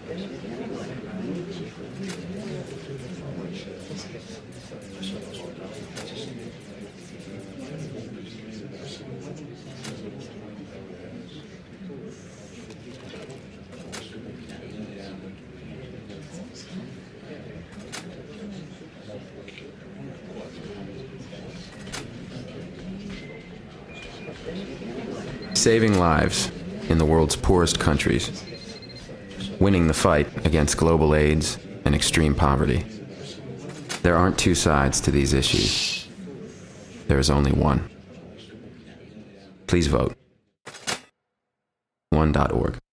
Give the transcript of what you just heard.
Saving lives in the world's poorest countries, winning the fight against global AIDS and extreme poverty. There aren't two sides to these issues. There is only one. Please vote. One.org.